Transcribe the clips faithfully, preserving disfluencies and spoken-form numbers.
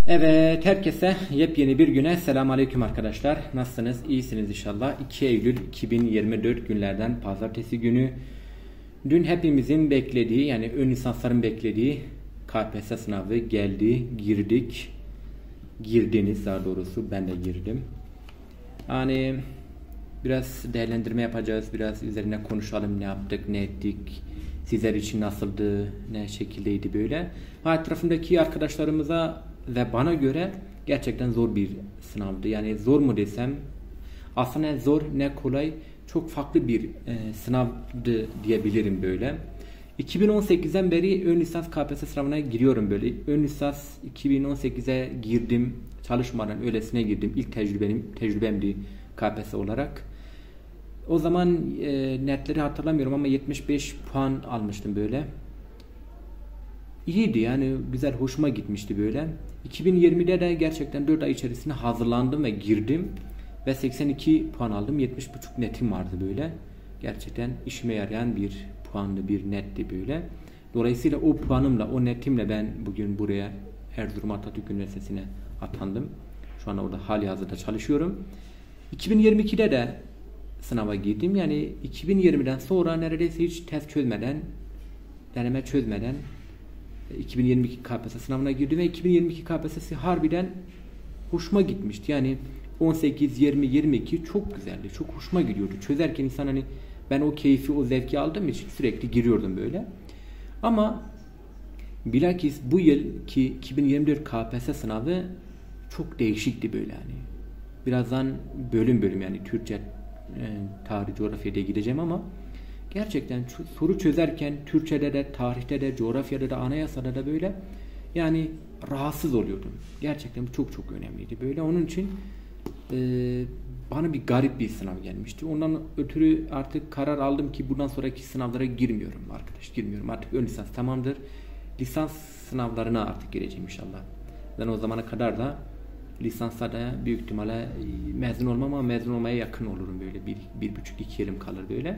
Evet, herkese yepyeni bir güne selamünaleyküm arkadaşlar. Nasılsınız? İyisiniz inşallah. iki Eylül iki bin yirmi dört günlerden pazartesi günü. Dün hepimizin beklediği, yani ön lisansların beklediği K P S S sınavı geldi. Girdik. Girdiniz daha doğrusu. Ben de girdim. Yani biraz değerlendirme yapacağız. Biraz üzerine konuşalım. Ne yaptık, ne ettik. Sizler için nasıldı, ne şekildeydi böyle. Ha, etrafımdaki arkadaşlarımıza ve bana göre gerçekten zor bir sınavdı. Yani zor mu desem, aslında ne zor ne kolay, çok farklı bir e, sınavdı diyebilirim böyle. iki bin on sekizden beri ön lisans K P S S sınavına giriyorum böyle. Ön lisans iki bin on sekize girdim. Çalışmadan öylesine girdim. İlk tecrübem, tecrübemdi K P S S olarak. O zaman e, netleri hatırlamıyorum ama yetmiş beş puan almıştım böyle. İyiydi yani, güzel, hoşuma gitmişti böyle. iki bin yirmide de gerçekten dört ay içerisinde hazırlandım ve girdim. Ve seksen iki puan aldım. yetmiş buçuk netim vardı böyle. Gerçekten işime yarayan bir puanlı bir netti böyle. Dolayısıyla o puanımla, o netimle ben bugün buraya Erzurum Atatürk Üniversitesi'ne atandım. Şu an orada hali hazırda çalışıyorum. iki bin yirmi ikide de sınava girdim. Yani iki bin yirmiden sonra neredeyse hiç test çözmeden, deneme çözmeden iki bin yirmi iki K P S S sınavına girdim ve iki bin yirmi iki K P S S'si harbiden hoşuma gitmişti. Yani on sekiz, yirmi, yirmi iki çok güzeldi. Çok hoşuma gidiyordu. Çözerken insan, hani ben o keyfi, o zevki aldığım için sürekli giriyordum böyle. Ama bilakis bu yıl ki iki bin yirmi dört K P S S sınavı çok değişikti böyle hani. Birazdan bölüm bölüm, yani Türkçe, e, tarih, coğrafya diye gideceğim ama gerçekten soru çözerken Türkçe'de de, tarihte de, coğrafyada da, anayasada da böyle yani rahatsız oluyordum. Gerçekten bu çok çok önemliydi böyle. Onun için e, bana bir garip bir sınav gelmişti. Ondan ötürü artık karar aldım ki bundan sonraki sınavlara girmiyorum arkadaş. Girmiyorum. Artık ön lisans tamamdır. Lisans sınavlarına artık gireceğim inşallah. Ben o zamana kadar da lisansta da büyük ihtimalle mezun olmam ama mezun olmaya yakın olurum böyle. Bir, bir buçuk, iki yılım kalır böyle.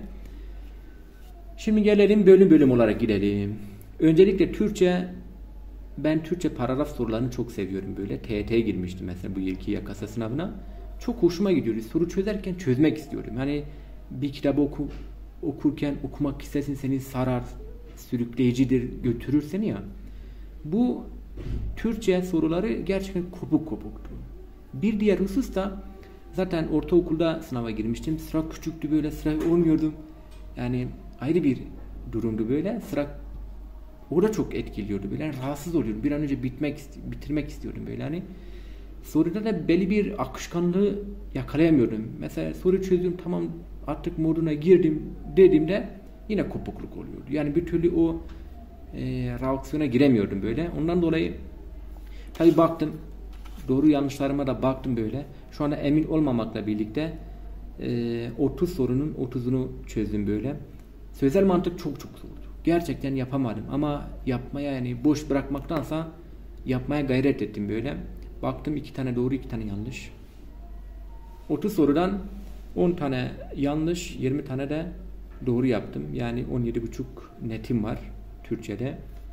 Şimdi gelelim bölüm bölüm olarak gidelim. Öncelikle Türkçe, ben Türkçe paragraf sorularını çok seviyorum böyle. T Y T'ye girmiştim mesela bu yılki Y K S sınavına. Çok hoşuma gidiyor. Soru çözerken çözmek istiyorum. Hani bir kitabı oku, okurken okumak istersin, seni sarar, sürükleyicidir, götürür seni ya. Bu Türkçe soruları gerçekten kopuk kopuktu. Bir diğer husus da, zaten ortaokulda sınava girmiştim. Sıra küçüktü böyle, sıra olmuyordum. Yani ayrı bir durumdu böyle. Sıra orada çok etkiliyordu böyle. Yani rahatsız oluyordum. Bir an önce bitmek, bitirmek istiyordum böyle. Hani soruda da belli bir akışkanlığı yakalayamıyordum. Mesela soru çözdüm, tamam artık moduna girdim dediğimde yine kopukluk oluyordu. Yani bir türlü o e, reaksiyona giremiyordum böyle. Ondan dolayı tabii baktım, doğru yanlışlarıma da baktım böyle. Şu anda emin olmamakla birlikte e, otuz sorunun otuzunu çözdüm böyle. Sözel mantık çok çok zordu. Gerçekten yapamadım ama yapmaya, yani boş bırakmaktansa yapmaya gayret ettim böyle. Baktım iki tane doğru, iki tane yanlış. otuz sorudan on tane yanlış, yirmi tane de doğru yaptım. Yani on yedi buçuk netim var Türkçe'de.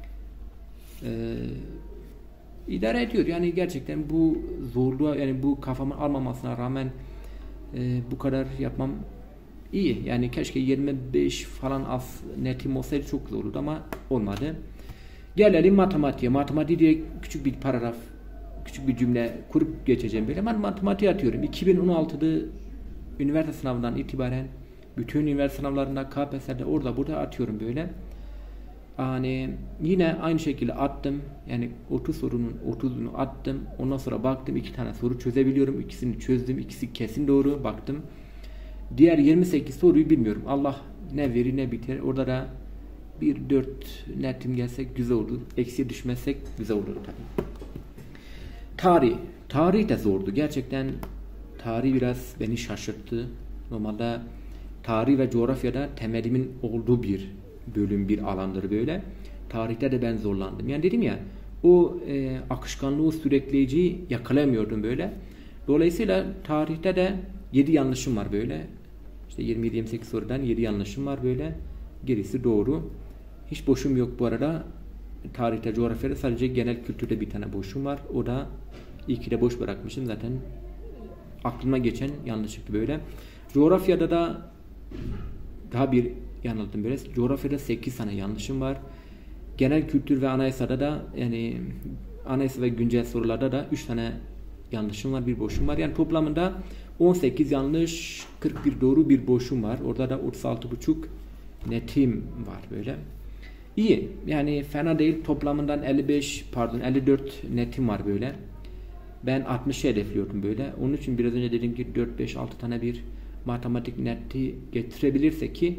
Ee, idare ediyor. Yani gerçekten bu zorluğa, yani bu kafamın almamasına rağmen e, bu kadar yapmam iyi. Yani keşke yirmi beş falan az netim olsaydı çok zor olurdu ama olmadı. Gelelim matematiğe. Matematik diye küçük bir paragraf, küçük bir cümle kurup geçeceğim böyle. Ben matematiğe atıyorum. iki bin on altıda üniversite sınavından itibaren bütün üniversite sınavlarında, K P S S'de, orada burada atıyorum böyle. Yani yine aynı şekilde attım. Yani otuz sorunun otuzunu attım. Ondan sonra baktım iki tane soru çözebiliyorum. İkisini çözdüm. İkisi kesin doğru. Baktım. Diğer yirmi sekiz soruyu bilmiyorum. Allah ne verir ne biter. Orada da bir dört netim gelsek güzel olur. Eksiye düşmezsek güzel olur tabii. Tarih. Tarih de zordu. Gerçekten tarih biraz beni şaşırttı. Normalde tarih ve coğrafyada temelimin olduğu bir bölüm, bir alandır böyle. Tarihte de ben zorlandım. Yani dedim ya, o e, akışkanlığı, sürekleyiciyi yakalayamıyordum böyle. Dolayısıyla tarihte de yedi yanlışım var böyle. İşte yirmi yedi yirmi sekiz sorudan yedi yanlışım var böyle. Gerisi doğru. Hiç boşum yok bu arada. Tarihte, coğrafyada sadece genel kültürde bir tane boşum var. O da İyi ki de boş bırakmışım zaten. Aklıma geçen yanlışlıkla böyle. Coğrafyada da daha bir yanıldım böyle. Coğrafyada sekiz tane yanlışım var. Genel kültür ve anayasada da yani anayasa ve güncel sorularda da üç tane yanlışım var, bir boşum var. Yani toplamında on sekiz yanlış, kırk bir doğru, bir boşum var. Orada da otuz altı buçuk netim var böyle. İyi. Yani fena değil. Toplamından elli beş pardon elli dört netim var böyle. Ben altmışı hedefliyordum böyle. Onun için biraz önce dediğim gibi dört beş altı tane bir matematik neti getirebilirse ki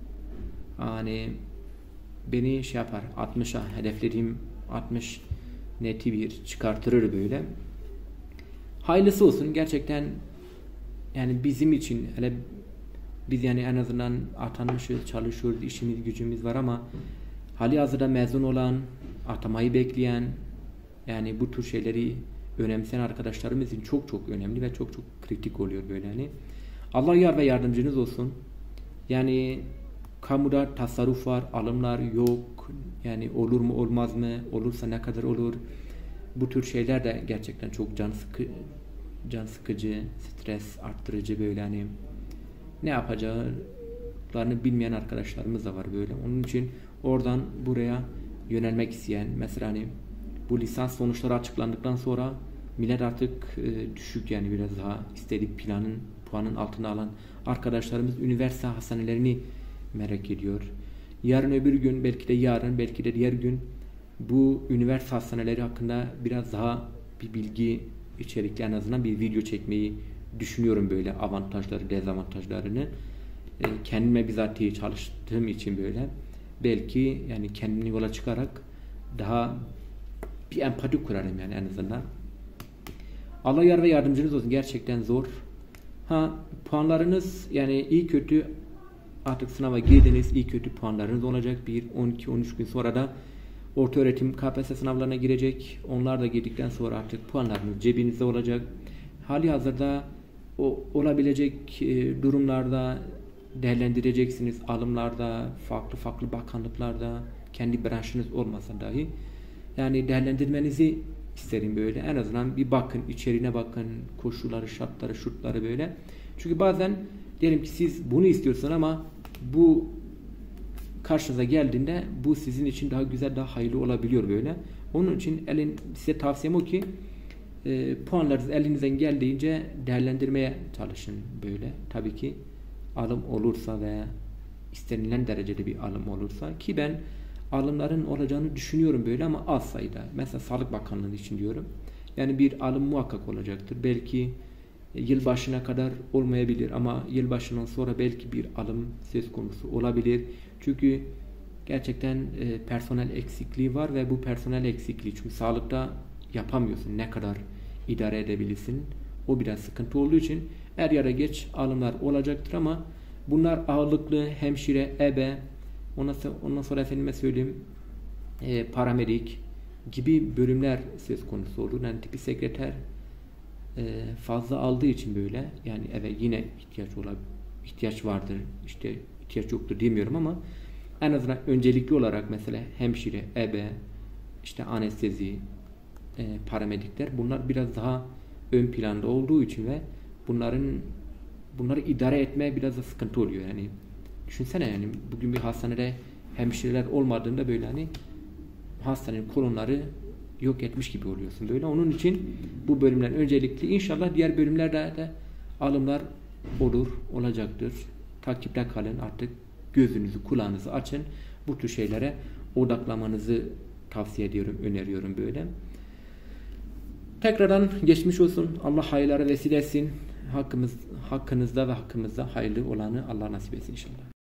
hani beni şey yapar, altmışa hedeflediğim altmış neti bir çıkartırır böyle. Hayırlısı olsun gerçekten, yani bizim için hele biz yani en azından atanmışız, çalışıyoruz, işimiz gücümüz var ama hali hazırda mezun olan, atamayı bekleyen, yani bu tür şeyleri önemseyen arkadaşlarımız için çok çok önemli ve çok çok kritik oluyor böyle yani. Allah yar ve yardımcınız olsun. Yani kamuda tasarruf var, alımlar yok. Yani olur mu olmaz mı? Olursa ne kadar olur? Bu tür şeyler de gerçekten çok can sıkı, can sıkıcı, stres arttırıcı böyle hani ne yapacaklarını bilmeyen arkadaşlarımız da var böyle. Onun için oradan buraya yönelmek isteyen, mesela hani bu lisans sonuçları açıklandıktan sonra millet artık e, düşük yani biraz daha istediği planın, puanın altına alan arkadaşlarımız üniversite hastanelerini merak ediyor. Yarın öbür gün, belki de yarın, belki de diğer gün bu üniversite hastaneleri hakkında biraz daha bir bilgi içerikli en azından bir video çekmeyi düşünüyorum böyle, avantajları, dezavantajlarını. E, kendime bizatihi çalıştığım için böyle belki yani kendini yola çıkarak daha bir empati kurarım yani en azından. Allah yar ve yardımcınız olsun. Gerçekten zor. Ha, puanlarınız yani iyi kötü artık sınava girdiniz. İyi kötü puanlarınız olacak. Bir on iki on üç gün sonra da ortaöğretim K P S S sınavlarına girecek. Onlar da girdikten sonra artık puanlarınız cebinizde olacak. Hali hazırda o olabilecek e, durumlarda değerlendireceksiniz. Alımlarda, farklı farklı bakanlıklarda, kendi branşınız olmasa dahi yani değerlendirmenizi isterim böyle. En azından bir bakın, içeriğine bakın, koşulları, şartları, şurtları böyle. Çünkü bazen diyelim ki siz bunu istiyorsunuz ama bu karşınıza geldiğinde bu sizin için daha güzel, daha hayırlı olabiliyor böyle. Onun için elin, size tavsiyem o ki e, puanlarınız elinizden geldiğince değerlendirmeye çalışın böyle. Tabii ki alım olursa veya istenilen derecede bir alım olursa, ki ben alımların olacağını düşünüyorum böyle ama az sayıda. Mesela Sağlık Bakanlığı için diyorum. Yani bir alım muhakkak olacaktır. Belki yılbaşına kadar olmayabilir ama yılbaşından sonra belki bir alım söz konusu olabilir. Çünkü gerçekten e, personel eksikliği var ve bu personel eksikliği, çünkü sağlıkta yapamıyorsun ne kadar idare edebilirsin. O biraz sıkıntı olduğu için er ya da geç alımlar olacaktır ama bunlar ağırlıklı hemşire, ebe, ondan sonra, ondan sonra efendime söyleyeyim e, paramedik gibi bölümler söz konusu olur. Yani tipi sekreter e, fazla aldığı için böyle yani evet yine ihtiyaç olabilir, ihtiyaç vardır, işte ihtiyaç yoktur demiyorum ama en azından öncelikli olarak mesela hemşire, ebe, işte anestezi, e, paramedikler, bunlar biraz daha ön planda olduğu için ve bunların bunları idare etmeye biraz da sıkıntı oluyor yani. Düşünsene yani bugün bir hastanede hemşireler olmadığında böyle hani hastanenin kolonları yok etmiş gibi oluyorsun böyle. Onun için bu bölümler öncelikli. İnşallah diğer bölümlerde de alımlar olur, olacaktır. Takipte kalın, artık gözünüzü, kulağınızı açın. Bu tür şeylere odaklamanızı tavsiye ediyorum, öneriyorum böyle. Tekrardan geçmiş olsun. Allah hayırlara vesile etsin. Hakkımız, hakkınızda ve hakkımızda hayırlı olanı Allah nasip etsin inşallah.